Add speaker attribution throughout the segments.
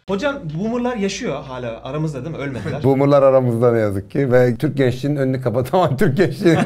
Speaker 1: Hocam boomerlar yaşıyor hala aramızda değil mi? Ölmediler.
Speaker 2: Boomerlar aramızda ne yazık ki ve Türk gençliğinin önünü kapatan Türk gençliğini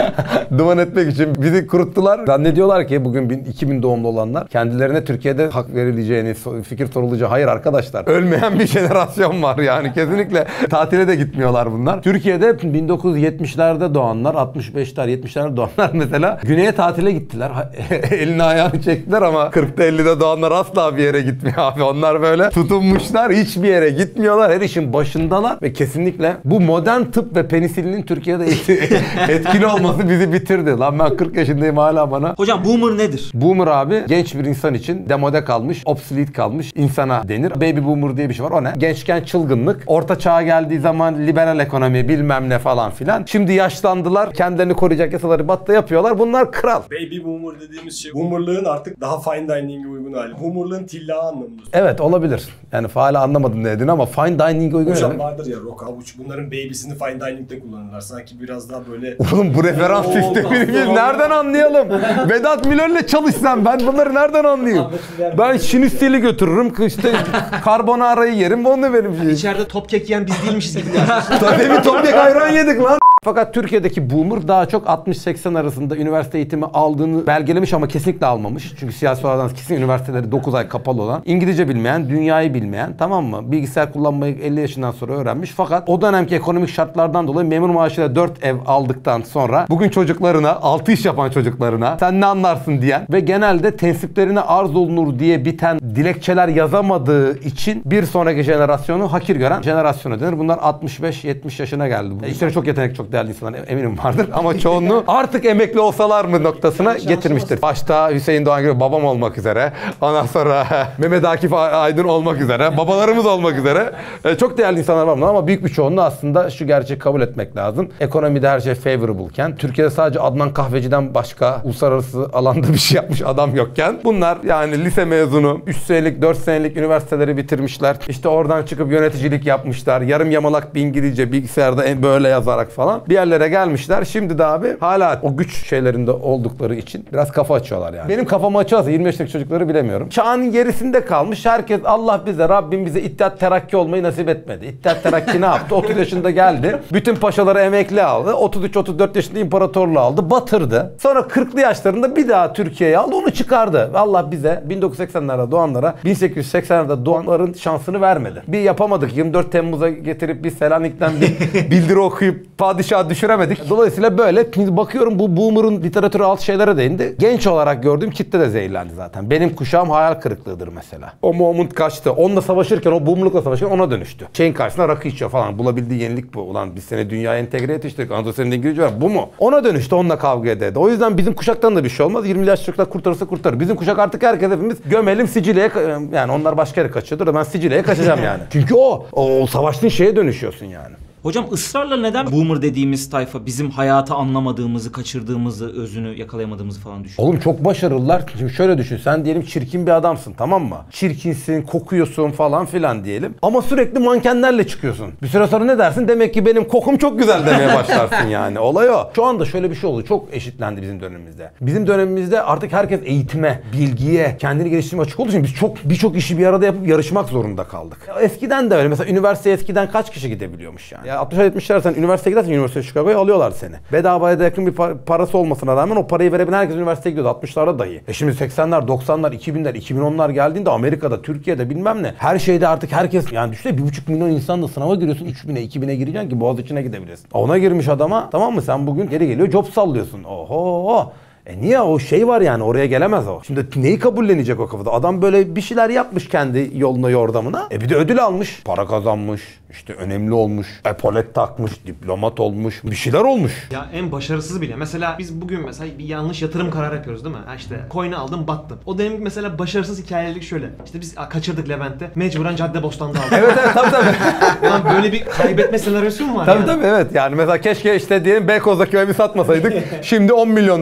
Speaker 2: duman etmek için bizi kuruttular. Zannediyorlar ki bugün 2000 doğumlu olanlar kendilerine Türkiye'de hak verileceğini, fikir sorulacağı. Hayır arkadaşlar. Ölmeyen bir jenerasyon var yani. Kesinlikle tatile de gitmiyorlar bunlar. Türkiye'de 1970'lerde doğanlar, 65'ler, 70'lerde doğanlar mesela güneye tatile gittiler. Elini ayağını çektiler ama 40'ta 50'de doğanlar asla bir yere gitmiyor abi. Onlar böyle tutunmuşlar. Hiçbir yere gitmiyorlar. Her işin başındalar ve kesinlikle bu modern tıp ve penisilinin Türkiye'de etkili olması bizi bitirdi. Lan ben 40 yaşındayım hala bana.
Speaker 3: Hocam boomer nedir?
Speaker 2: Boomer abi genç bir insan için demode kalmış, obsolete kalmış insana denir. Baby boomer diye bir şey var. O ne? Gençken çılgınlık. Orta çağa geldiği zaman liberal ekonomi bilmem ne falan filan. Şimdi yaşlandılar. Kendilerini koruyacak yasaları batta yapıyorlar. Bunlar kral.
Speaker 4: Baby boomer dediğimiz şey boomerlığın artık daha fine dining'e uygun hali. Boomerlığın tilla anlamında.
Speaker 2: Evet olabilir. Yani hala anlamadım ne dediğini ama fine dining'e uygun.
Speaker 4: Hocam vardır ya rock avuç. Bunların baby'sini fine dining'de kullanırlar. Sanki biraz daha böyle...
Speaker 2: Oğlum bu referans sistemini biz nereden anlayalım? Vedat Milor'la çalışsam ben bunları nereden anlayayım? Ben şinisteli götürürüm. İşte karbonarayı yerim. Onu benim şey.
Speaker 1: İçeride top kek yiyen biz değilmişiz gibi dersin.
Speaker 2: Tabii bir topyak ayran yedik lan. Fakat Türkiye'deki boomer daha çok 60-80 arasında üniversite eğitimi aldığını belgelemiş ama kesinlikle almamış. Çünkü siyasi olarak kesin üniversiteleri 9 ay kapalı olan, İngilizce bilmeyen, dünyayı bilmeyen, tamam mı? Bilgisayar kullanmayı 50 yaşından sonra öğrenmiş. Fakat o dönemki ekonomik şartlardan dolayı memur maaşıyla 4 ev aldıktan sonra bugün çocuklarına, 6 iş yapan çocuklarına sen ne anlarsın diyen ve genelde tensiplerine arz olunur diye biten dilekçeler yazamadığı için bir sonraki jenerasyonu hakir gören jenerasyona denir. Bunlar 65-70 yaşına geldi. İşleri çok yetenekli, çok değerli insanlar eminim vardır ama çoğunluğu artık emekli olsalar mı noktasına getirmiştir. Başta Hüseyin Doğan gibi babam olmak üzere, ondan sonra Mehmet Akif Aydın olmak üzere, babalarımız olmak üzere çok değerli insanlar var ama büyük bir çoğunluğu aslında şu gerçeği kabul etmek lazım. Ekonomide her şey favorable'ken, Türkiye'de sadece Adnan Kahveci'den başka uluslararası alanda bir şey yapmış adam yokken bunlar yani lise mezunu, 3 senelik, 4 senelik üniversiteleri bitirmişler. İşte oradan çıkıp yöneticilik yapmışlar. Yarım yamalak bir İngilizce bilgisayarda böyle yazarak falan bir yerlere gelmişler. Şimdi de abi hala o güç şeylerinde oldukları için biraz kafa açıyorlar yani. Benim kafamı açıyorsa 25 yaşındaki çocukları bilemiyorum. Çağın gerisinde kalmış. Herkes Allah bize, Rabbim bize İttihat Terakki olmayı nasip etmedi. İttihat Terakki ne yaptı? 30 yaşında geldi. Bütün paşaları emekli aldı. 33-34 yaşında imparatorluğu aldı. Batırdı. Sonra 40'lı yaşlarında bir daha Türkiye'ye aldı. Onu çıkardı. Allah bize 1980'lerde doğanlara 1880'lerde doğanların şansını vermedi. Bir yapamadık. 24 Temmuz'a getirip bir Selanik'ten bir bildiri okuyup padişahı düşüremedik. Dolayısıyla böyle. Şimdi bakıyorum bu boomer'ın literatürü alt şeylere değindi. Genç olarak gördüğüm kitle de zehirlendi zaten. Benim kuşağım hayal kırıklığıdır mesela. O moment kaçtı. Onunla savaşırken, o boomer'lıkla savaşırken ona dönüştü. Şeyin karşısına rakı içiyor falan. Bulabildiği yenilik bu. Ulan biz seni dünyaya entegre yetiştirdik. Anadolu senin İngilizce var. Bu mu? Ona dönüştü. Onunla kavga ederdi. O yüzden bizim kuşaktan da bir şey olmaz. 20 yaş çocuklar kurtarırsa kurtarır. Bizim kuşak artık herkes hepimiz gömelim Sicilya'ya. Yani onlar başka yere kaçıyordur da ben Sicilya'ya kaçacağım yani. Çünkü o savaştığın şeye dönüşüyorsun yani.
Speaker 3: Hocam ısrarla neden boomer dediğimiz tayfa bizim hayatı anlamadığımızı, kaçırdığımızı, özünü yakalayamadığımızı falan düşünüyor?
Speaker 2: Oğlum çok başarılılar. Şimdi şöyle düşün. Sen diyelim çirkin bir adamsın, tamam mı? Çirkinsin, kokuyorsun falan filan diyelim. Ama sürekli mankenlerle çıkıyorsun. Bir süre sonra ne dersin? Demek ki benim kokum çok güzel demeye başlarsın yani. Olay o. Şu anda şöyle bir şey oldu. Çok eşitlendi bizim dönemimizde. Bizim dönemimizde artık herkes eğitime, bilgiye, kendini geliştirmeye açık olduğu için biz birçok işi bir arada yapıp yarışmak zorunda kaldık. Eskiden de öyle. Mesela üniversiteye eskiden kaç kişi gidebiliyormuş yani? Ya 60-70'ler sen üniversiteye gidersen üniversite Chicago'ya alıyorlar seni. Bedavaya da yakın bir parası olmasına rağmen o parayı verebilen herkes üniversiteye gidiyordu 60'larda dahi. Şimdi 80'ler, 90'lar, 2000'ler, 2010'lar geldiğinde Amerika'da, Türkiye'de bilmem ne. Her şeyde artık herkes yani düşünsene 1,5 milyon insanla sınava giriyorsun 3000'e 2000'e gireceksin ki Boğaziçi'ne gidebilirsin. Ona girmiş adama tamam mı sen bugün geri geliyor job sallıyorsun. Oho. Niye o şey var yani oraya gelemez o. Şimdi neyi kabullenecek o kafada? Adam böyle bir şeyler yapmış kendi yoluna yordamına. Bir de ödül almış. Para kazanmış. İşte önemli olmuş. Epolet takmış. Diplomat olmuş. Bir şeyler olmuş.
Speaker 1: Ya en başarısız bile. Mesela biz bugün mesela bir yanlış yatırım kararı yapıyoruz değil mi? Ha işte coin'i aldım battım. O dönem mesela başarısız hikayelik şöyle. İşte biz kaçırdık Levent'te. Mecburen Caddebostan'da aldık.
Speaker 2: Evet tabii.
Speaker 1: Ulan böyle bir kaybetme senaryosu mu var
Speaker 2: Tabii evet yani mesela keşke işte diyelim Beykoz'daki evi satmasaydık. Şimdi 10 milyon dolardı falan.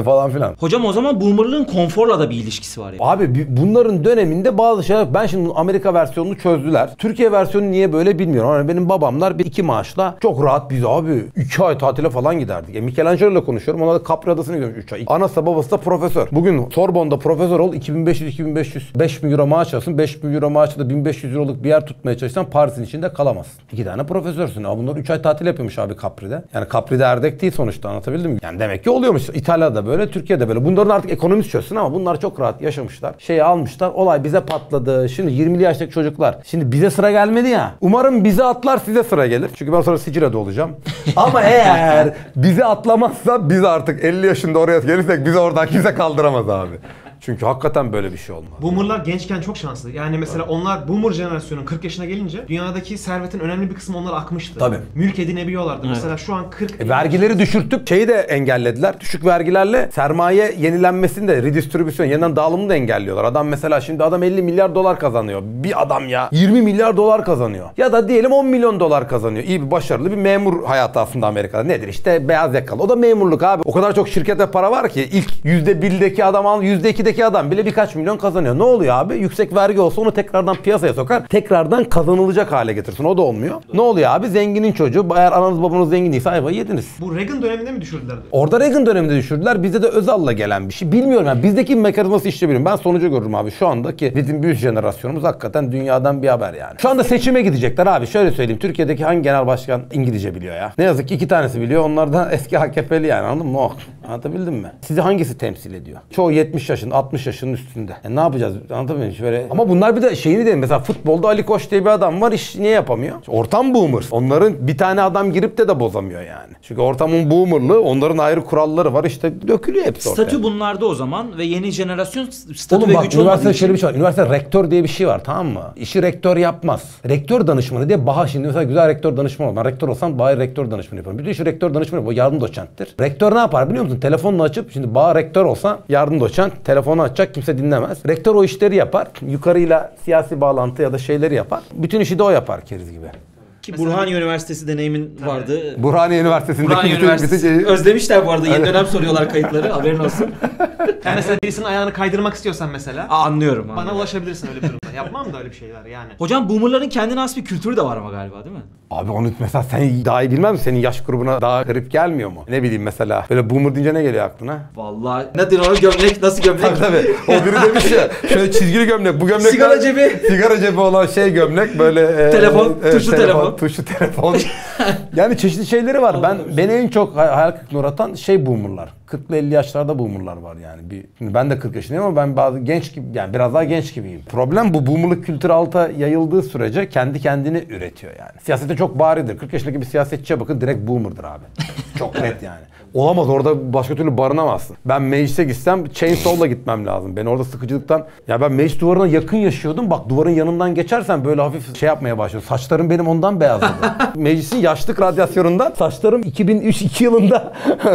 Speaker 2: falan filan.
Speaker 3: Hocam o zaman boomerlığın konforla da bir ilişkisi var ya.
Speaker 2: Abi bunların döneminde bazı şeyler, ben şimdi Amerika versiyonunu çözdüler. Türkiye versiyonu niye böyle bilmiyorum. Yani benim babamlar bir 2 maaşla çok rahat, biz abi 2 ay tatile falan giderdik. Michelangelo ile konuşuyorum. Ona da Capri Adası'na gidiyormuş 3 ay. Anası babası da profesör. Bugün Sorbonne'da profesör ol, 2500 5000 euro maaş alsın. 5000 euro maaşla da 1500 euroluk bir yer tutmaya çalışsan Paris'in içinde kalamazsın. 2 tane profesörsün. Ama bunlar 3 ay tatil yapıyormuş abi Capri'de. Yani Capri'de erdek değil sonuçta, anlatabildim mi? Yani demek ki oluyormuş. İtalya'da böyle, Türkiye'de böyle. Bunların artık ekonomisi çözsün ama bunlar çok rahat yaşamışlar. Şeyi almışlar. Olay bize patladı. Şimdi 20'li yaştaki çocuklar. Şimdi bize sıra gelmedi ya. Umarım bize atlar, size sıra gelir. Çünkü ben sonra Sicilya'da olacağım. Ama eğer bizi atlamazsa, biz artık 50 yaşında oraya gelirsek bizi oradan kimse kaldıramaz abi. Çünkü hakikaten böyle bir şey olmaz.
Speaker 1: Boomerlar gençken çok şanslı. Yani mesela onlar Boomer jenerasyonun 40 yaşına gelince dünyadaki servetin önemli bir kısmı onlara akmıştı.
Speaker 2: Tabii.
Speaker 1: Mülk edinebiliyorlardı. Evet. Mesela şu an 40...
Speaker 2: Vergileri düşürtüp şeyi de engellediler. Düşük vergilerle sermaye yenilenmesini de, redistribüsyon, yeniden dağılımını da engelliyorlar. Adam mesela şimdi 50 milyar dolar kazanıyor. Bir adam ya 20 milyar dolar kazanıyor. Ya da diyelim 10 milyon dolar kazanıyor. İyi bir, başarılı bir memur hayatı aslında Amerika'da. Nedir işte, beyaz yakalı. O da memurluk abi. O kadar çok şirkete para var ki ilk %1'deki adam al, %2'deki adam bile birkaç milyon kazanıyor. Ne oluyor abi? Yüksek vergi olsa onu tekrardan piyasaya sokar. Tekrardan kazanılacak hale getirsin. O da olmuyor. Doğru. Ne oluyor abi? Zenginin çocuğu. Eğer ananız babanız zengin değilse ayvayı yediniz.
Speaker 1: Bu Reagan döneminde mi düşürdüler?
Speaker 2: Orada Reagan döneminde düşürdüler. Bizde de Özal'la gelen bir şey. Bilmiyorum yani. Bizdeki mekanizması işte bilmiyorum. Ben sonucu görürüm abi. Şu andaki bizim büyük jenerasyonumuz hakikaten dünyadan bir haber yani. Şu anda seçime gidecekler abi. Şöyle söyleyeyim. Türkiye'deki hangi genel başkan İngilizce biliyor ya? Ne yazık ki 2 tanesi biliyor. Onlar da eski AKP'li yani, anladın mı? Oh. Anlatabildim mi? Sizi hangisi temsil ediyor? Çoğu 70 yaşında, 60 yaşının üstünde. Ne yapacağız? Anlatabiliyor muyum? Şöyle. Ama bunlar bir de şeyini diyelim. Mesela futbolda Ali Koç diye bir adam var. İş niye yapamıyor? Ortam boomer. Onların bir tane adam girip de bozamıyor yani. Çünkü ortamın boomerlığı, onların ayrı kuralları var. İşte dökülüyor hepsi ortaya.
Speaker 3: Statü bunlarda o zaman ve yeni jenerasyon statü
Speaker 2: Oğlum
Speaker 3: ve
Speaker 2: bak,
Speaker 3: güç olmadığı
Speaker 2: üniversitede
Speaker 3: için.
Speaker 2: şöyle bir şey var. Üniversitede rektör diye bir şey var, tamam mı? İşi rektör yapmaz. Rektör danışmanı diye Baha, şimdi mesela güzel rektör danışmanı olur. Ben rektör olsam Baha'yı rektör danışmanı yaparım. Bir de işi rektör danışmanı yapıyor. O yardım doçenttir. Rektör ne yapar biliyor musun? Telefonla açıp, şimdi Baha rektör olsa yardım doçent telefonu açacak, kimse dinlemez. Rektör o işleri yapar. Yukarıyla siyasi bağlantı ya da şeyleri yapar. Bütün işi de o yapar keriz gibi.
Speaker 3: Ki Burhaniye Üniversitesi deneyimin vardı.
Speaker 2: Burhaniye Üniversitesi'ndeki
Speaker 3: Burhaniye Üniversitesi. Özlemişler bu arada. Yeni dönem soruyorlar kayıtları. Haberin olsun.
Speaker 1: Yani mesela birisinin ayağını kaydırmak istiyorsan mesela.
Speaker 3: Anlıyorum.
Speaker 1: Bana ulaşabilirsin öyle bir durumda. Yapmam da öyle bir şeyler yani.
Speaker 3: Hocam boomerların kendine has bir kültürü de var ama galiba, değil mi?
Speaker 2: Abi onu mesela sen daha iyi bilmez misin? Senin yaş grubuna daha garip gelmiyor mu? Ne bileyim mesela. Böyle boomer deyince ne geliyor aklına?
Speaker 3: Vallahi nedir o gömlek? Nasıl gömlek?
Speaker 2: Tabii. O biri demiş ya. Şöyle çizgili gömlek. Bu gömlek.
Speaker 3: Sigara cebi.
Speaker 2: Sigara cebi olan şey gömlek. Böyle
Speaker 3: telefon. Tuşlu telefon.
Speaker 2: Tuşlu telefon. Yani çeşitli şeyleri var. Beni en çok hayal kırıklığına uğratan şey boomerlar. 40'lı 50 yaşlarda boomerlar var yani. Şimdi ben de 40 yaşındayım ama ben bazı genç gibi, yani biraz daha genç gibiyim. Problem bu boomerlık kültürü alta yayıldığı sürece kendi kendini üretiyor yani. Siyasette çok baridir. 40 yaşındaki bir siyasetçiye bakın, direkt boomer'dır abi. Çok net yani. Olamaz, orada başka türlü barınamazsın. Ben meclise gitsem chainsaw'la gitmem lazım. Ben orada sıkıcılıktan, ya ben meclis duvarına yakın yaşıyordum. Bak, duvarın yanından geçersen böyle hafif şey yapmaya başlıyor. Saçlarım benim ondan beyazladı. Meclisin yaşlık radyasyonundan saçlarım 2003-2 yılında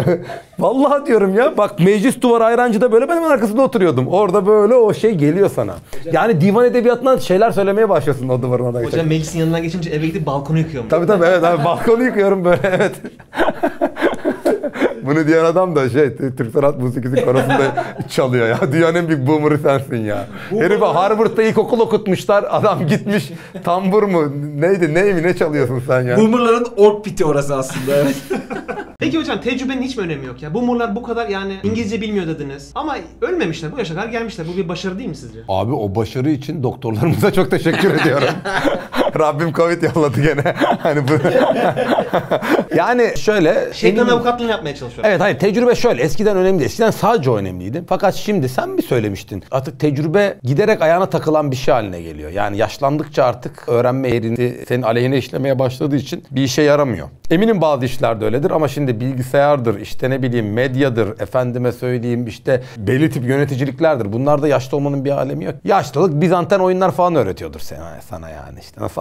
Speaker 2: vallahi diyorum ya, bak meclis duvarı Ayrancı'da böyle ben hemen arkasında oturuyordum. Orada böyle o şey geliyor sana. Yani divan edebiyatından şeyler söylemeye başlıyorsun o duvarına da.
Speaker 1: Hocam meclisin yanından geçince eve gidip balkonu yıkıyorum.
Speaker 2: Tabii evet abi, balkonu yıkıyorum böyle, evet. Bunu diyen adam da Türk sanat musikisi konusunda çalıyor ya. Dünyanın en büyük boomer'ı sensin ya. Herife Harvard'da ilkokul okutmuşlar. Adam gitmiş tambur mu neydi ne çalıyorsun sen ya?
Speaker 3: Boomerların ork piti orası aslında, evet.
Speaker 1: Peki hocam, tecrübenin hiç mi önemi yok ya? Boomerlar bu kadar yani İngilizce bilmiyor dediniz. Ama ölmemişler, bu yaşa kadar gelmişler. Bu bir başarı değil mi sizce?
Speaker 2: Abi o başarı için doktorlarımıza çok teşekkür ediyorum. Rabbim Covid yolladı gene. Hani bu. Yani şöyle.
Speaker 1: Şeytan avukatlığını yapmaya çalışıyorum.
Speaker 2: Evet, hayır, tecrübe şöyle. Eskiden önemli değil. Eskiden sadece önemliydi. Fakat şimdi sen mi söylemiştin? Artık tecrübe giderek ayağına takılan bir şey haline geliyor. Yani yaşlandıkça artık öğrenme eğrisi senin aleyhine işlemeye başladığı için bir işe yaramıyor. Eminim bazı işlerde öyledir ama şimdi bilgisayardır, işte ne bileyim medyadır, efendime söyleyeyim işte belli tip yöneticiliklerdir. Bunlarda yaşlı olmanın bir alemi yok. Yaşlılık Bizanten oyunlar falan öğretiyordur sana yani, işte nasıl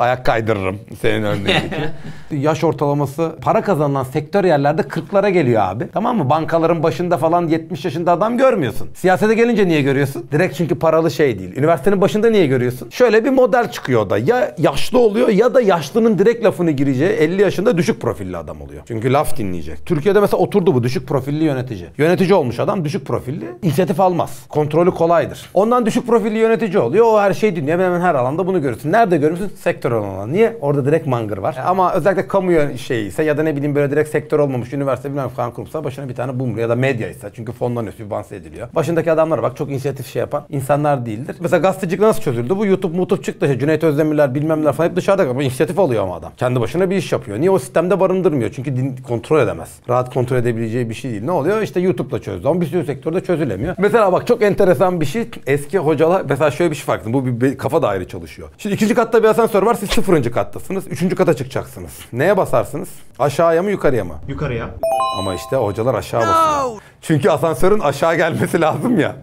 Speaker 2: ayak kaydırırım senin örneğindeki. Yaş ortalaması para kazanılan sektör yerlerde 40'lara geliyor abi. Tamam mı? Bankaların başında falan 70 yaşında adam görmüyorsun. Siyasete gelince niye görüyorsun? Direkt çünkü paralı şey değil. Üniversitenin başında niye görüyorsun? Şöyle bir model çıkıyor o da. Ya yaşlı oluyor ya da yaşlının direkt lafını gireceği 50 yaşında düşük profilli adam oluyor. Çünkü laf dinleyecek. Türkiye'de mesela oturdu bu düşük profilli yönetici. Yönetici olmuş adam düşük profilli. İnisiyatif almaz. Kontrolü kolaydır. Ondan düşük profilli yönetici oluyor. O her şeyi dinliyor. Hemen her alanda bunu görürsün. Nerede görürsün? Sektörel alan. Niye? Orada direkt mangır var. Ama özellikle kamu şeyi ise ya da ne bileyim böyle direkt sektör olmamış üniversite bilmem falan kurumsa başına bir tane boomer ya da medya ise çünkü fondan sübvanse ediliyor. Başındaki adamlar bak çok inisiyatif şey yapan insanlar değildir. Mesela gazetecilik nasıl çözüldü? Bu YouTube çıktı. Cüneyt Özdemirler bilmem neler falan hep dışarıda. Bu inisiyatif alıyor ama adam. Kendi başına bir iş yapıyor. Niye? O sistemde barındırmıyor. Çünkü kontrol edemez. Rahat kontrol edebileceği bir şey değil. Ne oluyor? İşte YouTube'la çözdü ama bir sürü sektörde çözülemiyor. Mesela bak çok enteresan bir şey. Eski hocalar mesela şöyle bir şey farklı. Bu bir kafa da ayrı çalışıyor. Şimdi 2. katta bir asansör var. Siz 0. kattasınız. 3. kata çıkacaksınız. Neye basarsınız? Aşağıya mı yukarıya mı?
Speaker 1: Yukarıya.
Speaker 2: Ama işte hocalar aşağı basıyor. Çünkü asansörün aşağı gelmesi lazım ya.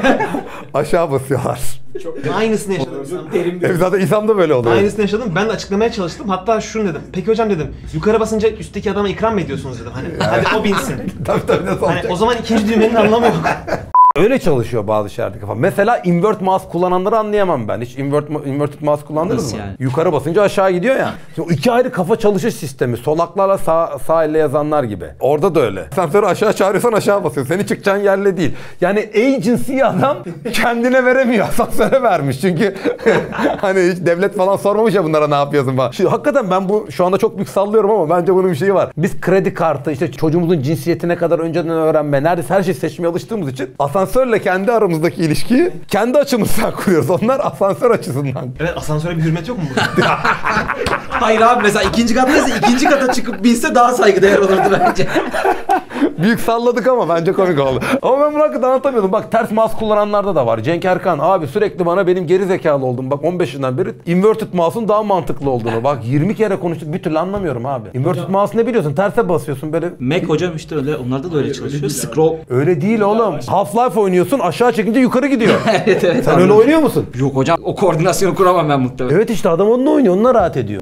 Speaker 2: Aşağı basıyorlar.
Speaker 1: Aynısını yaşadım.
Speaker 2: Zaten İslam da böyle oluyor.
Speaker 1: Aynısını yaşadım. Ben de açıklamaya çalıştım. Hatta şunu dedim. Peki hocam dedim. Yukarı basınca üstteki adama ikram mı ediyorsunuz dedim. Hani hadi o binsin.
Speaker 2: Tabii nasıl
Speaker 1: Hani
Speaker 2: olacak?
Speaker 1: o zaman ikinci düğmenin anlamı yok.
Speaker 2: Öyle çalışıyor bazı şeylerde kafa. Mesela invert mouse kullananları anlayamam ben. Hiç inverted mouse kullandınız
Speaker 3: Nasıl
Speaker 2: mı?
Speaker 3: yani?
Speaker 2: Yukarı basınca aşağı gidiyor ya. Şimdi o iki ayrı kafa çalışış sistemi. Solaklarla sağ elle yazanlar gibi. Orada da öyle. Asansörü aşağı çağırıyorsan aşağı basıyor. Seni çıkacağın yerle değil. Yani agency adam kendine veremiyor. Asansöre vermiş. Çünkü hani hiç devlet falan sormamış ya bunlara ne yapıyorsun falan. Şimdi hakikaten ben şu anda çok büyük sallıyorum ama bence bunun bir şeyi var. Biz kredi kartı işte çocuğumuzun cinsiyetine kadar önceden öğrenme, neredeyse her şeyi seçmeye alıştığımız için asansörle kendi aramızdaki ilişkiyi kendi açımızdan kuruyoruz. Onlar asansör açısından.
Speaker 1: Evet, asansöre bir hürmet yok mu burada?
Speaker 3: Hayır abi mesela ikinci kattaysa ikinci kata çıkıp binse daha saygıdeğer olurdu bence.
Speaker 2: Büyük salladık ama bence komik oldu. Ama ben bunu hakikaten anlatamıyordum. Bak ters mouse kullananlarda da var. Cenk Erkan abi sürekli bana benim geri zekalı oldum. Bak 15 yıldan beri inverted mouse'un daha mantıklı olduğunu. Bak 20 kere konuştuk bir türlü anlamıyorum abi. Inverted mouse ne biliyorsun? Terse basıyorsun böyle.
Speaker 3: Mac hocam işte öyle onlarda da öyle çalışıyor. Scroll.
Speaker 2: Öyle değil oğlum. Half-Life oynuyorsun aşağı çekince yukarı gidiyor.
Speaker 3: Evet evet.
Speaker 2: Sen öyle oynuyor musun?
Speaker 3: Yok hocam o koordinasyonu kuramam ben muhtemelen.
Speaker 2: Evet işte adam onunla oynuyor. Onunla rahat ediyor.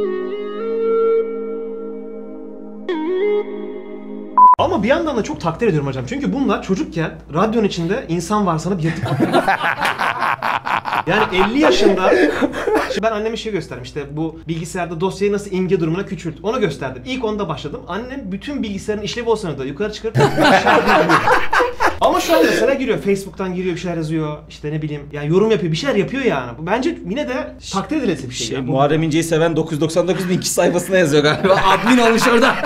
Speaker 1: Ama bir yandan da çok takdir ediyorum hocam. Çünkü bunlar çocukken radyonun içinde insan var sanıp yatıp yani 50 yaşında şimdi ben anneme şey gösterdim işte bu bilgisayarda dosyayı nasıl imge durumuna küçült. Onu gösterdim. İlk onda başladım. Annem bütün bilgisayarın işlevi o sırada yukarı çıkarıp aşağı gidiyor. Ama şu an mesela giriyor. Facebook'tan giriyor bir şeyler yazıyor. İşte ne bileyim yani yorum yapıyor. Bir şeyler yapıyor yani. Bu bence yine de takdir edilesi bir şey. Yani.
Speaker 3: Muharrem İnce'yi seven 999.000 kişi sayfasına yazıyor galiba. Admin olmuş orada.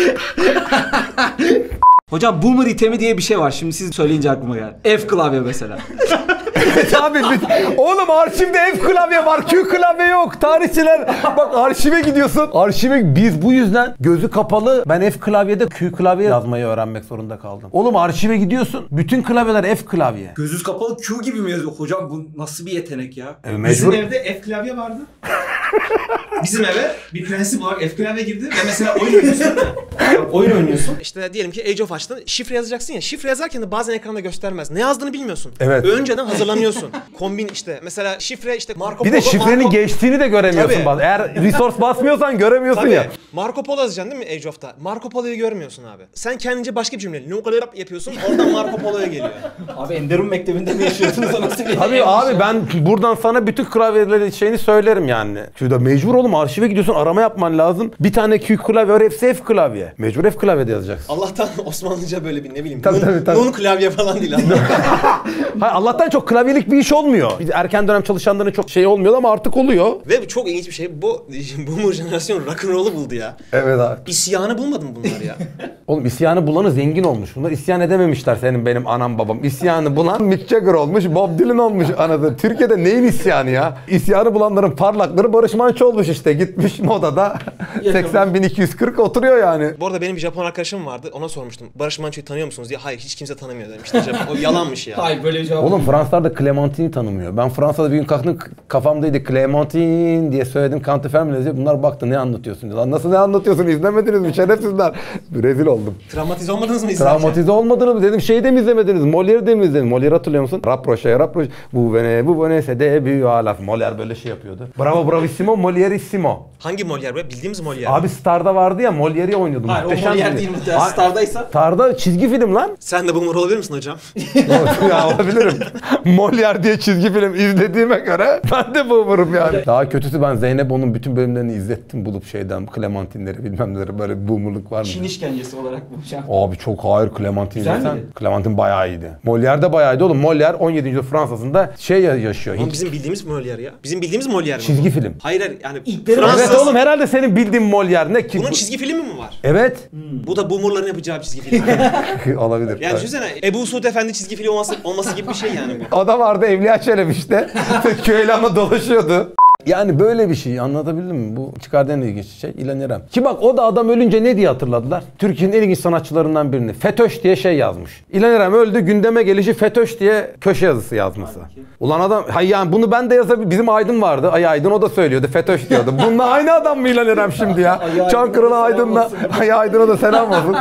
Speaker 3: Hocam boomer itemi diye bir şey var. Şimdi siz söyleyince aklıma geldi. F klavye mesela.
Speaker 2: Evet abi oğlum arşivde F klavye var, Q klavye yok. Tarihçiler bak arşive gidiyorsun. Arşive biz bu yüzden gözü kapalı ben F klavyede Q klavye yazmayı öğrenmek zorunda kaldım. Oğlum arşive gidiyorsun. Bütün klavyeler F klavye.
Speaker 3: Gözünüz kapalı Q gibi mi yazıyor? Hocam bu nasıl bir yetenek ya?
Speaker 1: Bizim evde F klavye vardı. Bizim eve bir prensip olarak F klavye girdi ve mesela oyun oynuyorsun. Oyun oynuyorsun. İşte diyelim ki Age of açtın. Şifre yazacaksın ya. Şifre yazarken de bazen ekranda göstermez. Ne yazdığını bilmiyorsun.
Speaker 2: Evet.
Speaker 1: Önceden hazırlanıyorsun. Kombin işte. Mesela şifre işte Marco Polo.
Speaker 2: Bir de şifrenin geçtiğini de göremiyorsun
Speaker 1: Tabii.
Speaker 2: bazen. Eğer resource basmıyorsan göremiyorsun
Speaker 1: Tabii.
Speaker 2: ya.
Speaker 1: Marco Polo yazacaksın değil mi Age of'ta? Marco Polo'yu görmüyorsun abi. Sen kendince başka bir cümle. Nukalarap yapıyorsun. Oradan Marco Polo'ya geliyor.
Speaker 3: Abi Enderun Mektebi'nde mi yaşıyorsunuz? O nasıl bir
Speaker 2: Abi ben buradan sana bütün klavyeleri şeyini söylerim yani. Şurada mecbur oğlum arşive gidiyorsun arama yapman lazım. Bir tane Q klavye var hepsi F klavye. Mecbur F klavyede yazacaksın.
Speaker 1: Allah'tan Osmanlıca böyle bir ne bileyim.
Speaker 2: Tabii.
Speaker 1: Nun klavye falan değil.
Speaker 2: Hayır, Allah'tan çok klavyelik bir iş olmuyor. Biz erken dönem çalışanların çok şey olmuyor ama artık oluyor.
Speaker 1: Ve çok ilginç bir şey. Bu jenerasyon rock'n'roll'u buldu ya.
Speaker 2: Evet abi.
Speaker 1: İsyanı bulmadın bunlar ya.
Speaker 2: Oğlum isyanı bulanı zengin olmuş. Bunlar isyan edememişler senin benim anam babam. İsyanı bulan Mick Jagger olmuş, Bob Dylan olmuş anasını. Türkiye'de neyin isyanı ya? İsyanı bulanların parlakları Barış Manço olmuş işte. Gitmiş modada 80.240 oturuyor yani.
Speaker 1: Bu arada benim bir Japon arkadaşım vardı. Ona sormuştum. Barış Manço'yu tanıyor musunuz diye. Hayır hiç kimse tanımıyor demişti. O yalanmış ya.
Speaker 5: Hayır böyle bir cevap.
Speaker 2: Oğlum Fransızlar da Clementine'i tanımıyor. Ben Fransa'da bir gün kalktım kafamdaydı Clementine diye söyledim. Canteferme yazıyor. Bunlar baktı ne anlatıyorsun diyor. Lan nasıl ne anlatıyorsun? İzlemediniz mi? Şerefsizler. Rezil oldum.
Speaker 1: Travmatize olmadınız mı izlerken?
Speaker 2: Travmatize olmadınız mı? Dedim şeyi de mi izlemediniz? Molière'i de mi izlediniz? Molière hatırlıyor musun? Rapproche. Bu bene c'est début à la fin. Molière böyle şey yapıyordu. Bravo bravissimo, Molièreissimo.
Speaker 1: Hangi Molière be? Bildiğimiz Molière.
Speaker 2: Abi Star'da vardı ya Molière'i oynuyordu.
Speaker 5: Hayır o
Speaker 2: Muhteşem
Speaker 5: Molière
Speaker 2: bir-
Speaker 5: değil muhtemelen.
Speaker 2: Ay-
Speaker 5: Star'daysa.
Speaker 2: Star'da çizgi film lan.
Speaker 1: Sen de boomer olabilir misin hocam?
Speaker 2: Ya olabilirim. Molière diye çizgi film izlediğime göre ben de boomer'ım yani. Daha kötüsü ben Zeynep onun bütün bölümlerini izlettim bulup şeyden Clementine'leri bilmem neleri böyle bir boomer'lık var mı?
Speaker 5: Çin işkencesi olarak bu hocam.
Speaker 2: Abi çok hayır Clementine
Speaker 5: Güzel
Speaker 2: izlesen.
Speaker 5: miydi?
Speaker 2: Clementine bayağı iyiydi. Molière de bayağı iyiydi oğlum. Molière 17. yüzyıl Fransa'sında yaşıyor.
Speaker 1: Oğlum bizim bildiğimiz Molière ya. Bizim bildiğimiz Molière mi?
Speaker 2: Çizgi film.
Speaker 1: Hayır hayır, yani
Speaker 5: İlkleri-
Speaker 1: Fransız.
Speaker 2: Evet oğlum herhalde senin bildiğin Molière ne ki?
Speaker 1: Bunun çizgi filmi mi var?
Speaker 2: Evet.
Speaker 1: Bu da boomerların yapacağı bir çizgi film.
Speaker 2: Olabilir.
Speaker 1: Yani düşünsene Ebu Suud Efendi çizgi filmi olması gibi bir şey yani bu.
Speaker 2: O da vardı Evliya Çelebi işte. Köylü ama dolaşıyordu. Yani böyle bir şey anlatabildim mi? Bu çıkardığın ilginç şey İlhan İrem. Ki bak o da adam ölünce ne diye hatırladılar? Türkiye'nin en ilginç sanatçılarından birini. FETÖ'ş diye şey yazmış. İlhan İrem öldü gündeme gelişi FETÖ'ş diye köşe yazısı yazması. Ulan adam hay yani bunu ben de yazabilirim. Bizim Aydın vardı. Ay Aydın o da söylüyordu. FETÖ'ş diyordu. Bununla aynı adam mı İlhan İrem şimdi ya?
Speaker 5: Ay
Speaker 2: Çankırı'lı
Speaker 5: Aydın'a
Speaker 2: Aydın'la.
Speaker 5: selam olsun.
Speaker 2: Ay Aydın'a da selam olsun.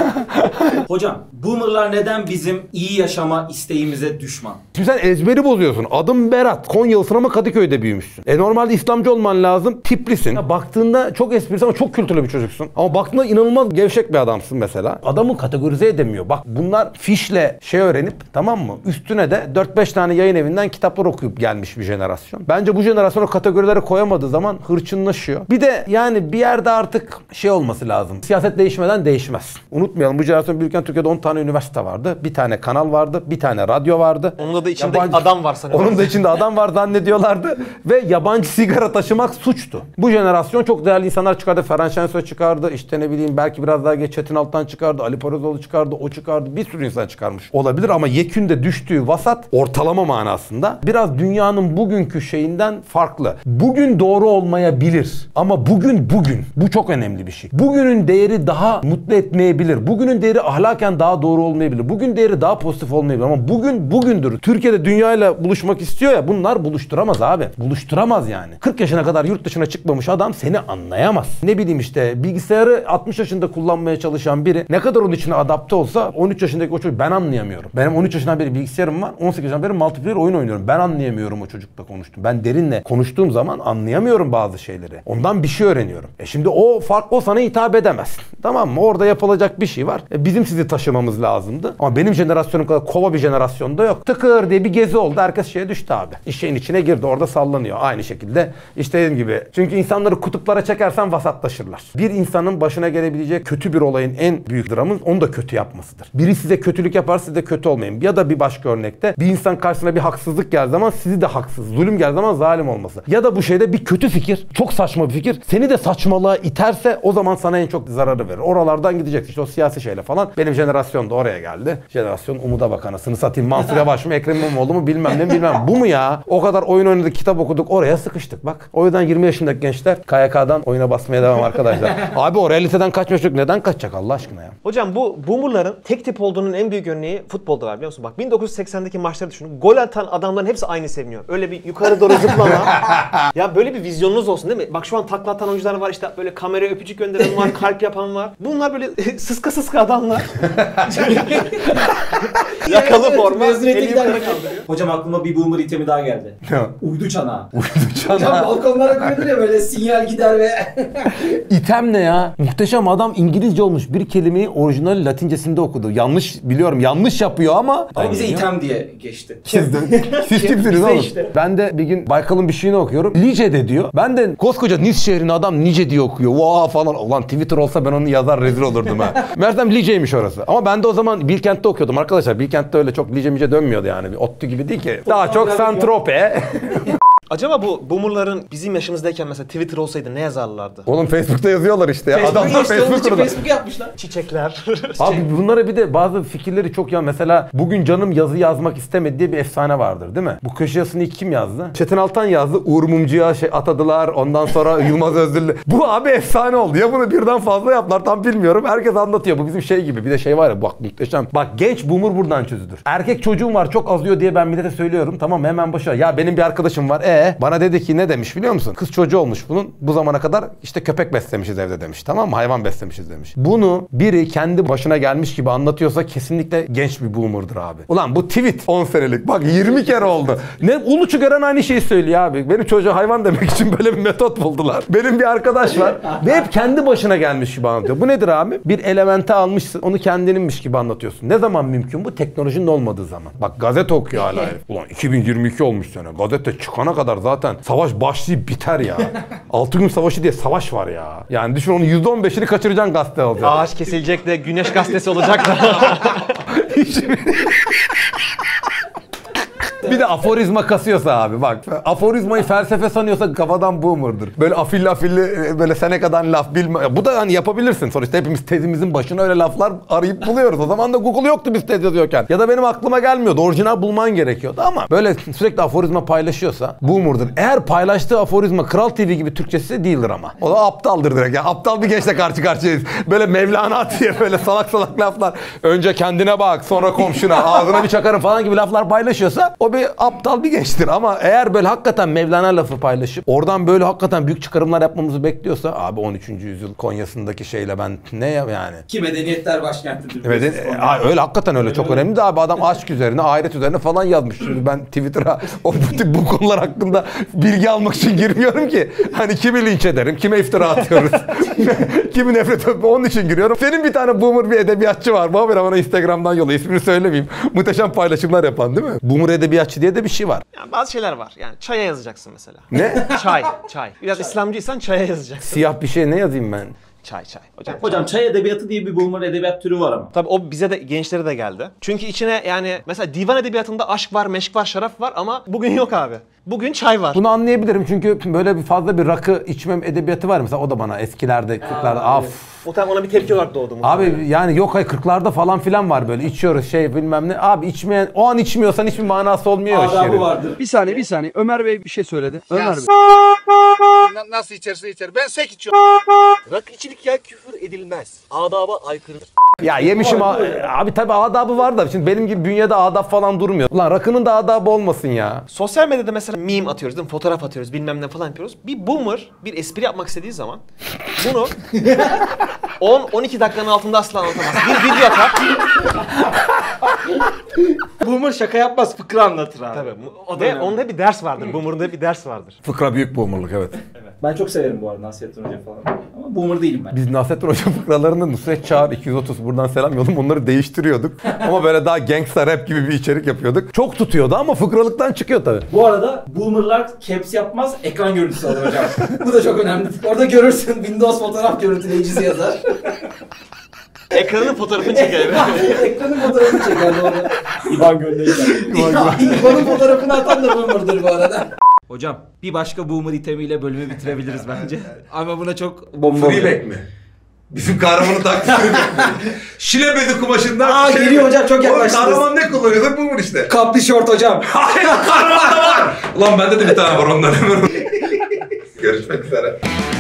Speaker 3: Hocam boomerlar neden bizim iyi yaşama isteğimize düşman?
Speaker 2: Şimdi sen ezberi bozuyorsun. Adım Berat. Konyalısın ama Kadıköy'de büyümüşsün. Normalde İslamcı olman lazım. Tiplisin. Ya baktığında çok esprisi ama çok kültürlü bir çocuksun. Ama baktığında inanılmaz gevşek bir adamsın mesela. Adamı kategorize edemiyor. Bak bunlar fişle şey öğrenip tamam mı? Üstüne de 4-5 tane yayın evinden kitaplar okuyup gelmiş bir jenerasyon. Bence bu jenerasyon o kategorilere koyamadığı zaman hırçınlaşıyor. Bir de yani bir yerde artık şey olması lazım. Siyaset değişmeden değişmez. Unutmayalım bu jenerasyon büyürken Türkiye'de 10 tane üniversite vardı. Bir tane kanal vardı. Bir tane radyo vardı.
Speaker 1: Onun da içinde
Speaker 2: Yabancı-
Speaker 1: adam var sanırım.
Speaker 2: Onun da içinde adam var zannediyorlardı. Ve yabancı sigara taşımak suçtu. Bu jenerasyon çok değerli insanlar çıkardı. Ferhan Şensoy çıkardı. İşte ne bileyim belki biraz daha geç Çetin Altan çıkardı. Ali Poyrazoğlu çıkardı. O çıkardı. Bir sürü insan çıkarmış. Olabilir ama yekünde düştüğü vasat ortalama manasında biraz dünyanın bugünkü şeyinden farklı. Bugün doğru olmayabilir. Ama bugün. Bu çok önemli bir şey. Bugünün değeri daha mutlu etmeyebilir. Bugünün değeri ahlaken daha doğru olmayabilir. Bugün değeri daha pozitif olmayabilir. Ama bugündür. Türkiye'de dünyayla buluşmak istiyor ya bunlar buluşturamaz abi. Buluşturamaz yani. 40 yaşına kadar yurt dışına çıkmamış adam seni anlayamaz. Ne bileyim işte bilgisayarı 60 yaşında kullanmaya çalışan biri ne kadar onun içine adapte olsa 13 yaşındaki o çocuk ben anlayamıyorum. Benim 13 yaşından beri bilgisayarım var. 18 yaşından beri multiplayer oyun oynuyorum. Ben anlayamıyorum o çocukla konuştum. Ben derinle konuştuğum zaman anlayamıyorum bazı şeyleri. Ondan bir şey öğreniyorum. Şimdi o fark o sana hitap edemez. Tamam mı? Orada yapılacak bir şey var. Bizim sizi taşımamız lazımdı. Ama benim jenerasyonum kadar kova bir jenerasyonda yok. Tıkır diye bir gezi oldu. Herkes şeye düştü abi. İşin içine girdi. Orada sallanıyor. Aynı şekilde işte dediğim gibi. Çünkü insanları kutuplara çekersen vasatlaşırlar. Bir insanın başına gelebileceği kötü bir olayın en büyük dramı onu da kötü yapmasıdır. Biri size kötülük yaparsa siz de kötü olmayın. Ya da bir başka örnekte bir insan karşısına bir haksızlık geldiği zaman sizi de haksız, zulüm geldiği zaman zalim olması. Ya da bu şeyde bir kötü fikir, çok saçma bir fikir seni de saçmalığa iterse o zaman sana en çok zararı verir. Oralardan gideceksin. İşte o siyasi şeyle falan. Benim jenerasyon da oraya geldi. Jenerasyon Umut'a bak anasını satayım. Mansur Yavaş mı, Ekrem İmamoğlu mu bilmem ne bilmem. Bu mu ya? O kadar oyun oynadık, kitap okuduk. Oraya sıkıştık bak. O yüzden 20 yaşındaki gençler KYK'dan oyuna basmaya devam arkadaşlar. Abi o realiteden kaçmış çocuk neden kaçacak Allah aşkına ya?
Speaker 1: Hocam bu boomerların tek tip olduğunun en büyük örneği futbolda var biliyor musun? Bak 1980'deki maçları düşünün. Gol atan adamların hepsi aynı seviniyor. Öyle bir yukarı doğru zıplama. Ya böyle bir vizyonunuz olsun değil mi? Bak şu an takla atan oyuncular var işte böyle kameraya öpücük gönderen var, kalp yapan var. Bunlar böyle sıska adamlar. Yakalı forma.
Speaker 5: Mezuniyete
Speaker 1: eli
Speaker 5: giderken
Speaker 1: yukarı
Speaker 5: kaldırıyor.
Speaker 3: Hocam aklıma bir boomer itemi daha geldi. Uydu çanağı.
Speaker 5: Hocam balkonlara koyulur ya böyle sinyal gider ve...
Speaker 2: İtem ne ya? Muhteşem adam İngilizce olmuş. Bir kelimeyi orijinal Latincesinde okudu. Yanlış biliyorum. Yanlış yapıyor ama.
Speaker 3: Ama bize
Speaker 2: Geliyor.
Speaker 3: item diye geçti.
Speaker 2: Siz kimsiniz
Speaker 1: Bize
Speaker 2: oğlum?
Speaker 1: işte.
Speaker 2: Ben de bir gün Baykal'ın bir şeyini okuyorum. Lice'de diyor. Ben de koskoca Nice şehrinde adam Nice diye okuyor. Vaa falan. Ulan Twitter olsa ben onu yazar rezil olurdum ha. Meğersem Lice'ymiş orası. Ama ben de o zaman Bilkent'te okuyordum arkadaşlar. Bilkent'te öyle çok Lice mice dönmüyordu yani. Bir ODTÜ gibi değil ki. Daha çok Saint-Tropez.
Speaker 1: Acaba bu boomerların bizim yaşımızdayken mesela Twitter olsaydı ne yazarlardı?
Speaker 2: Oğlum Facebook'ta yazıyorlar işte ya. Adamlar
Speaker 5: işte onun
Speaker 2: Facebook
Speaker 5: için
Speaker 2: kurdu.
Speaker 5: Facebook yapmışlar.
Speaker 1: Çiçekler.
Speaker 2: Abi bunlara bir de bazı fikirleri çok ya. Mesela bugün canım yazı yazmak istemedi diye bir efsane vardır değil mi? Bu köşe yazısını ilk kim yazdı? Çetin Altan yazdı. Uğur Mumcu'ya atadılar. Ondan sonra Yılmaz Özdilli. Bu abi efsane oldu. Ya bunu birden fazla yaptılar tam bilmiyorum. Herkes anlatıyor. Bu bizim şey gibi. Bir de şey var ya bak muhteşem. Bak genç boomer buradan çözülür. Erkek çocuğum var çok azıyor diye ben millete söylüyorum. Tamam hemen başa. Ya benim bir arkadaşım var. Bana dedi ki ne demiş biliyor musun? Kız çocuğu olmuş bunun. Bu zamana kadar işte köpek beslemişiz evde demiş. Tamam mı? Hayvan beslemişiz demiş. Bunu biri kendi başına gelmiş gibi anlatıyorsa kesinlikle genç bir boomer'dır abi. Ulan bu tweet 10 senelik. Bak 20 kere oldu. Ne Uluçu gören aynı şeyi söylüyor abi. Benim çocuğa hayvan demek için böyle bir metot buldular. Benim bir arkadaş var ve hep kendi başına gelmiş gibi anlatıyor. Bu nedir abi? Bir elementi almışsın. Onu kendininmiş gibi anlatıyorsun. Ne zaman mümkün bu? Teknolojinin olmadığı zaman. Bak gazete okuyor hala herif. Ulan 2022 olmuş sene. Gazete çıkana kadar zaten savaş başlayıp biter ya. 6 gün savaşı diye savaş var ya. Yani düşün onun %15'ini kaçıracaksın gazete alacak.
Speaker 1: Ağaç kesilecek de Güneş Gazetesi olacak da.
Speaker 2: Bir de aforizma kasıyorsa abi bak. Aforizmayı felsefe sanıyorsa kafadan boomer'dır. Böyle afilli böyle senekadan laf bilme. Bu da hani yapabilirsin. Sonuçta hepimiz tezimizin başına öyle laflar arayıp buluyoruz. O zaman da Google yoktu biz tez yazıyorken. Ya da benim aklıma gelmiyordu. Orijinal bulman gerekiyordu ama böyle sürekli aforizma paylaşıyorsa boomer'dır. Eğer paylaştığı aforizma Kral TV gibi Türkçesi değildir ama. O da aptaldır direkt. Ya aptal bir gençle karşı karşıyayız. Böyle Mevlana diye böyle salak salak laflar. Önce kendine bak, sonra komşuna, ağzına bir çakarım falan gibi laflar paylaşıyorsa o bir aptal bir gençtir ama eğer böyle hakikaten Mevlana lafı paylaşıp oradan böyle hakikaten büyük çıkarımlar yapmamızı bekliyorsa abi 13. yüzyıl Konya'sındaki şeyle ben ne yani?
Speaker 5: Ki medeniyetler başkentidir.
Speaker 2: Evet, öyle hakikaten öyle çok önemli de abi adam aşk üzerine, ahiret üzerine falan yazmış. Şimdi ben Twitter'a bu konular hakkında bilgi almak için girmiyorum ki. Hani kimi linç ederim, kime iftira atıyoruz, kimi nefret ediyorum. Onun için giriyorum. Senin bir tane boomer bir edebiyatçı var. Bana Instagram'dan yolla. İsmini söylemeyeyim. Muhteşem paylaşımlar yapan değil mi? Boomer edebiyatçı diye de bir şey var.
Speaker 1: Yani bazı şeyler var. Yani çaya yazacaksın mesela.
Speaker 2: Ne?
Speaker 1: Çay. Biraz İslamcıysan çaya yazacaksın.
Speaker 2: Siyah bir şey ne yazayım ben?
Speaker 1: Çay.
Speaker 3: Hocam çay edebiyatı diye bir boomer edebiyat türü var ama.
Speaker 1: Tabii o bize de gençlere de geldi. Çünkü içine yani mesela divan edebiyatında aşk var, meşk var, şarap var ama bugün yok abi. Bugün çay var.
Speaker 2: Bunu anlayabilirim çünkü böyle bir fazla bir rakı içmem edebiyatı var mesela o da bana eskilerde 40'larda
Speaker 1: O tabii ona bir tepki olarak doğdu mu?
Speaker 2: Abi yani yok hayır 40'larda falan filan var böyle içiyoruz şey bilmem ne. Abi içmeyen o an içmiyorsan hiçbir manası olmuyor.
Speaker 5: Adabı vardır.
Speaker 6: Bir saniye. Ömer Bey bir şey söyledi. Ömer Bey.
Speaker 7: Nasıl içerse içer. Ben sek içiyorum. Rakı içilik ya küfür edilmez. Adaba aykırıdır.
Speaker 2: Ya yemişim abi tabii adabı var da şimdi benim gibi bünyede adab falan durmuyor. Ulan rakının da adabı olmasın ya.
Speaker 1: Sosyal medyada mesela meme atıyoruz değil mi? Fotoğraf atıyoruz bilmem ne falan yapıyoruz. Bir boomer bir espri yapmak istediği zaman bunu 10-12 dakikanın altında asla anlatamaz. Bir video atar.
Speaker 7: Boomer şaka yapmaz, fıkra anlatır abi.
Speaker 1: Tabii. Ve onda bir ders vardır. Boomer'ın da bir ders vardır.
Speaker 2: Fıkra büyük boomerlık evet.
Speaker 5: Ben çok severim bu arada Nasrettin Hoca falan. Ama boomer değilim ben.
Speaker 2: Biz Nasrettin Hoca fıkralarında Nusret Çağrı 230 buradan selam yolum onları değiştiriyorduk. Ama böyle daha gangsta rap gibi bir içerik yapıyorduk. Çok tutuyordu ama fıkralıktan çıkıyor tabii.
Speaker 5: Bu arada boomerlar caps yapmaz, ekran görüntüsü alır hocam. Bu da çok önemli. Orada görürsün Windows fotoğraf görüntüleyicisi yazar.
Speaker 1: Ekranın fotoğrafını çeker.
Speaker 5: Ekranın fotoğrafını çeker doğru.
Speaker 4: İvan gönderirler.
Speaker 5: İvan'ın fotoğrafını atan da boomer'dır bu arada.
Speaker 3: Hocam bir başka boomer itemiyle bölümü bitirebiliriz bence. Ama buna çok
Speaker 2: Freeback mi? Bizim kahramanın taklidi Şile bezi kumaşından.
Speaker 5: Geliyor hocam çok yaklaştınız.
Speaker 2: Kahraman ne kullanıyorsa boomer işte.
Speaker 5: Kaplı şort hocam.
Speaker 2: Hayır kahraman da var. Ulan bende de bir tane var ondan hemen. Görüşmek üzere.